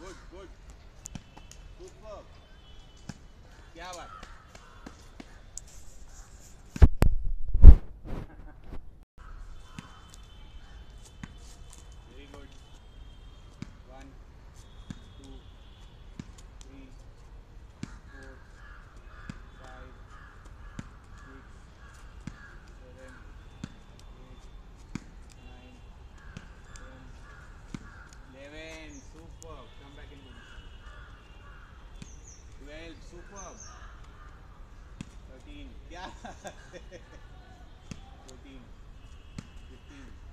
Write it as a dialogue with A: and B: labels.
A: Good, good. Superb. क्या बात है? Very good. 1, 2, 3, 4, 5, 6, 7, 8, 9, 10, 11. Superb. Come back in position. 12. Superb. 13. क्या बात है? 14, 15,